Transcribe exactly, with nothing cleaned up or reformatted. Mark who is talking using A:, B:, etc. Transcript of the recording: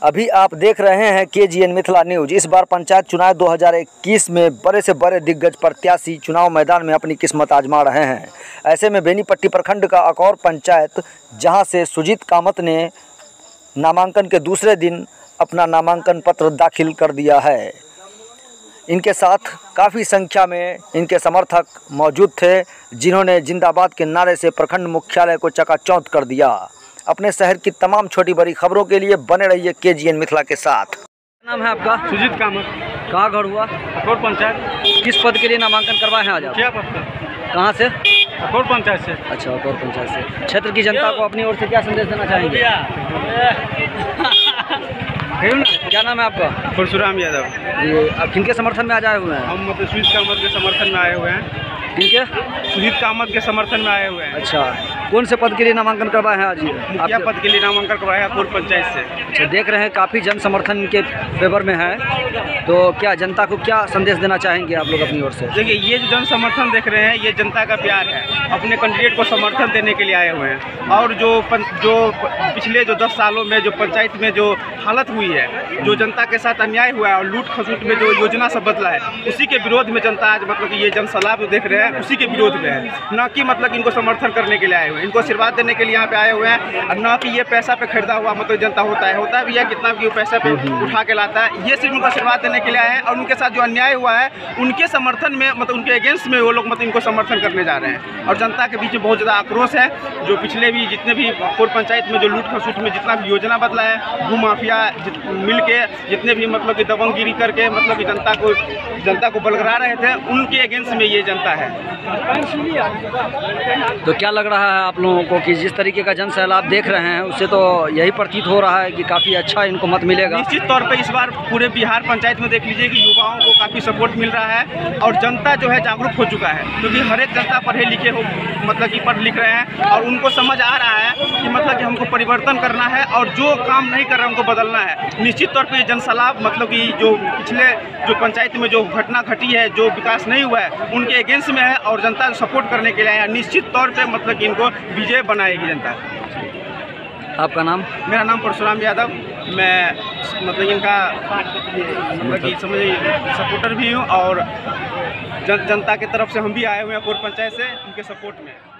A: अभी आप देख रहे हैं के जी एन मिथिला न्यूज। इस बार पंचायत चुनाव दो हज़ार इक्कीस में बड़े से बड़े दिग्गज प्रत्याशी चुनाव मैदान में अपनी किस्मत आजमा रहे हैं। ऐसे में बेनीपट्टी प्रखंड का अकौर पंचायत, जहां से सुजीत कामत ने नामांकन के दूसरे दिन अपना नामांकन पत्र दाखिल कर दिया है। इनके साथ काफ़ी संख्या में इनके समर्थक मौजूद थे, जिन्होंने जिंदाबाद के नारे से प्रखंड मुख्यालय को चकाचौंध कर दिया। अपने शहर की तमाम छोटी बड़ी खबरों के लिए बने रहिए के जी एन मिथिला के साथ। क्या नाम है आपका?
B: सुजीत कामत।
A: कहाँ घर हुआ?
B: अकौर पंचायत।
A: किस पद के लिए नामांकन करवाए हैं आज आप?
B: क्या पद?
A: कहाँ से?
B: अकौर पंचायत से।
A: अच्छा, अकौर पंचायत से। क्षेत्र की जनता को अपनी ओर से क्या संदेश देना चाहेंगे? क्या नाम है आपका?
B: परशुराम यादव।
A: ये आप किनके समर्थन में आज आए हुए हैं?
B: हम मतलब सुजीत कामत के समर्थन में आए हुए हैं।
A: किनके?
B: सुजीत कामत के समर्थन में आए हुए हैं।
A: अच्छा, कौन से पद के लिए नामांकन करवाए हैं आज?
B: मुखिया पद के लिए नामांकन करवाया है अकौर पंचायत से।
A: अच्छा, देख रहे हैं काफ़ी जन समर्थन के फेवर में है, तो क्या जनता को क्या संदेश देना चाहेंगे आप लोग अपनी ओर से?
B: देखिए, ये जो जन समर्थन देख रहे हैं, ये जनता का प्यार है। अपने कैंडिडेट को समर्थन देने के लिए आए हुए हैं। और जो पन, जो पिछले जो दस सालों में जो पंचायत में जो हालत हुई है, जो जनता के साथ अन्याय हुआ है और लूट खसूट में जो योजना सब बदला है, उसी के विरोध में जनता आज मतलब कि ये जन सलाह जो देख रहे हैं उसी के विरोध में है, न कि मतलब इनको समर्थन करने के लिए आए हुए हैं। इनको आशीर्वाद देने के लिए यहाँ पे आए हुए हैं, और न कि ये पैसा पे खरीदा हुआ मतलब जनता होता है होता भी है कितना भी वो पैसे पे उठा के लाता है। ये सिर्फ उनको आशीर्वाद देने के लिए आए हैं, और उनके साथ जो अन्याय हुआ है उनके समर्थन में मतलब उनके अगेंस्ट में वो लोग मतलब इनको समर्थन करने जा रहे हैं। और जनता के बीच में बहुत ज़्यादा आक्रोश है। जो पिछले भी जितने भी अकौर पंचायत में जो लूट खसूट में जितना भी योजना बदला है, भू माफिया मिल के जितने भी मतलब कि दबंगगिरी करके मतलब कि जनता को जनता को बलगरा रहे थे, उनके अगेंस्ट में ये जनता है।
A: तो क्या लग रहा है आप लोगों को कि जिस तरीके का जन सैलाब देख रहे हैं, उससे तो यही प्रतीत हो रहा है कि काफ़ी अच्छा इनको मत मिलेगा?
B: निश्चित तौर पे इस बार पूरे बिहार पंचायत में देख लीजिए कि युवाओं को काफ़ी सपोर्ट मिल रहा है, और जनता जो है जागरूक हो चुका है, क्योंकि हर एक जनता पढ़े लिखे हो मतलब कि पढ़ लिख रहे हैं, और उनको समझ आ रहा है कि मतलब कि हमको परिवर्तन करना है, और जो काम नहीं कर रहे हैं उनको बदलना है। निश्चित तौर पर जन सैलाब मतलब कि जो पिछले जो पंचायत में जो घटना घटी है, जो विकास नहीं हुआ है, उनके अगेंस्ट में है, और जनता सपोर्ट करने के लिए आया। निश्चित तौर पे मतलब कि इनको विजय बनाएगी जनता।
A: आपका नाम?
B: मेरा नाम परशुराम यादव। मैं मतलब इनका मतलब कि समझिए सपोर्टर भी हूँ, और जन जनता की तरफ से हम भी आए हुए हैं अकौर पंचायत से उनके सपोर्ट में।